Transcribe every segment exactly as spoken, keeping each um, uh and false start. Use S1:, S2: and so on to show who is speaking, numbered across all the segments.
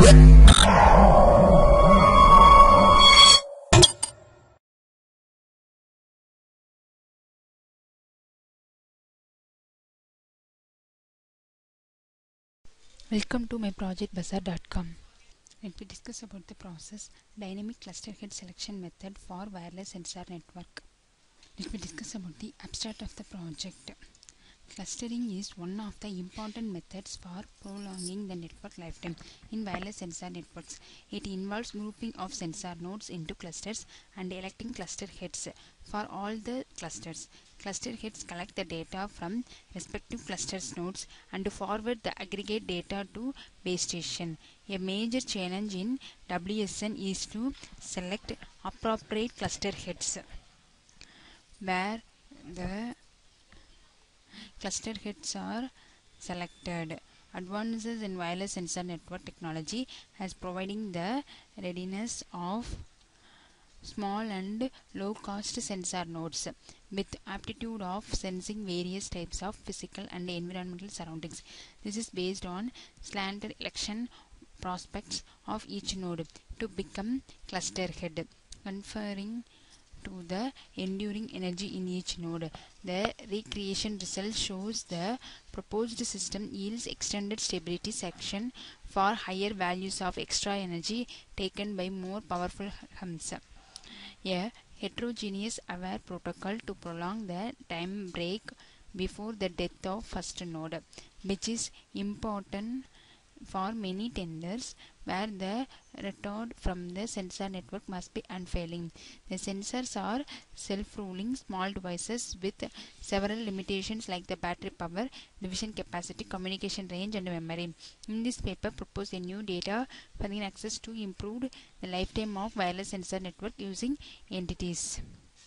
S1: Welcome to my project bazaar dot com. Let me discuss about the process dynamic cluster head selection method for wireless sensor network. Let me discuss about the abstract of the project. Clustering is one of the important methods for prolonging the network lifetime in wireless sensor networks. It involves grouping of sensor nodes into clusters and electing cluster heads for all the clusters. Cluster heads collect the data from respective clusters nodes and forward the aggregate data to base station. A major challenge in W S N is to select appropriate cluster heads where the cluster heads are selected. Advances in wireless sensor network technology has providing the readiness of small and low cost sensor nodes with aptitude of sensing various types of physical and environmental surroundings. This is based on slanted election prospects of each node to become cluster head, conferring to the enduring energy in each node. The recreation result shows the proposed system yields extended stability section for higher values of extra energy taken by more powerful humps. A heterogeneous aware protocol to prolong the time break before the death of first node, which is important for many tenders where the retard from the sensor network must be unfailing. The sensors are self-ruling small devices with several limitations like the battery power, division capacity, communication range and memory. In this paper propose a new data finding access to improve the lifetime of wireless sensor network using entities.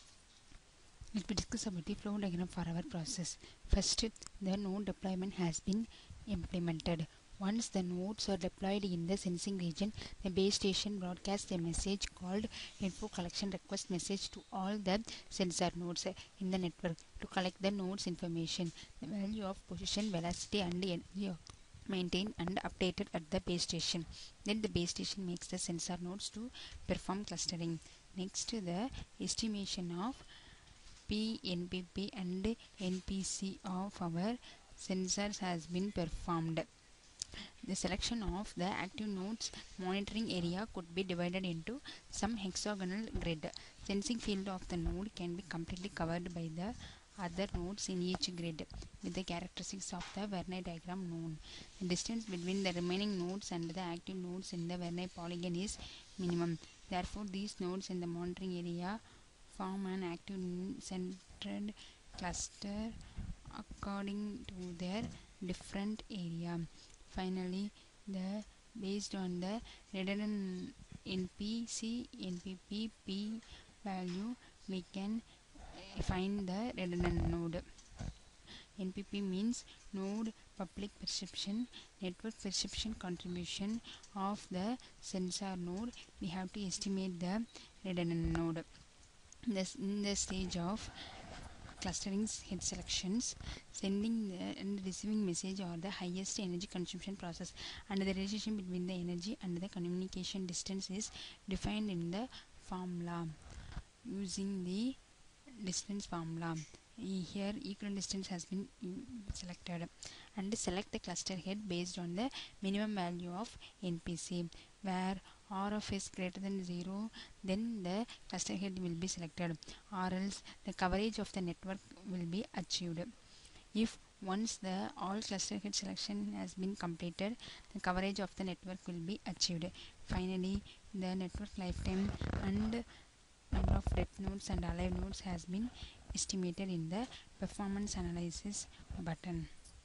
S1: Let me discuss about the flow diagram for our process. First, the node deployment has been implemented. Once the nodes are deployed in the sensing region, the base station broadcasts a message called info collection request message to all the sensor nodes in the network to collect the nodes information, the value of position, velocity and energy maintained and updated at the base station. Then the base station makes the sensor nodes to perform clustering. Next, the estimation of P, N P P and N P C of our sensors has been performed. The selection of the active nodes monitoring area could be divided into some hexagonal grid. Sensing field of the node can be completely covered by the other nodes in each grid with the characteristics of the Venn diagram known. The distance between the remaining nodes and the active nodes in the Venn polygon is minimum. Therefore, these nodes in the monitoring area form an active centered cluster according to their different area. Finally, the based on the redundant N P C, N P P, P value, we can find the redundant node. N P P means node public perception, network perception contribution of the sensor node. We have to estimate the redundant node. This in the stage of clustering head selections, sending the and receiving message are the highest energy consumption process, and the relationship between the energy and the communication distance is defined in the formula using the distance formula. Here equivalent distance has been selected, and select the cluster head based on the minimum value of N P C, where R of is greater than zero, then the cluster head will be selected, or else the coverage of the network will be achieved. If once the all cluster head selection has been completed, the coverage of the network will be achieved. Finally, the network lifetime and number of dead nodes and alive nodes has been estimated in the performance analysis button.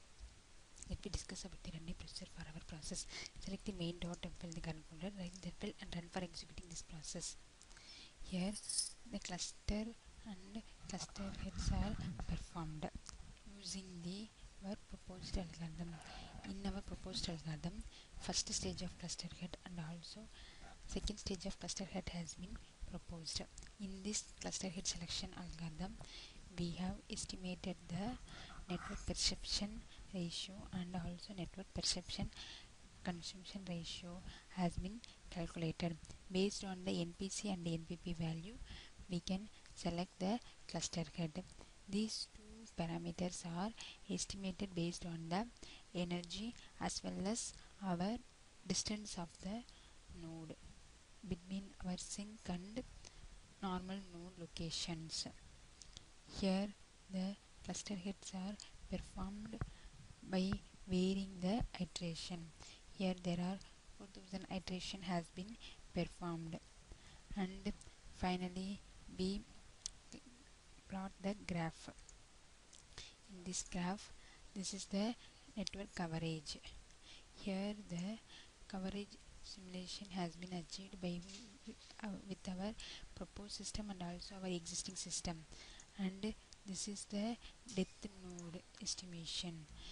S1: Let me discuss about the running procedure for our process. Select the main dot and fill the current folder, write the fill and run for executing this process. Here the cluster and cluster heads are performed using the our proposed algorithm. In our proposed algorithm, first stage of cluster head and also second stage of cluster head has been proposed. In this cluster head selection algorithm, we have estimated the network perception ratio and also network perception consumption ratio has been calculated. Based on the N P C and N P P value, we can select the cluster head. These two parameters are estimated based on the energy as well as our distance of the node between our sink and normal node locations. Here the cluster heads are performed by varying the iteration. Here there are four thousand iteration has been performed, and finally we plot the graph. In this graph, this is the network coverage. Here the coverage simulation has been achieved by uh, with our proposed system and also our existing system, and this is the depth node estimation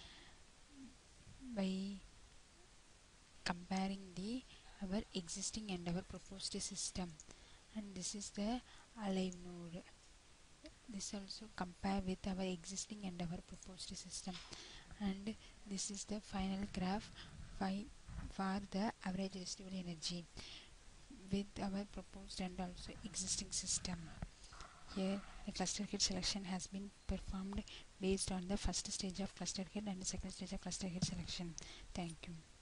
S1: by comparing the our existing and our proposed system, and this is the alive node. This also compare with our existing and our proposed system, and this is the final graph for the average residual energy with our proposed and also existing system. Here the cluster head selection has been performed based on the first stage of cluster head and the second stage of cluster head selection. Thank you.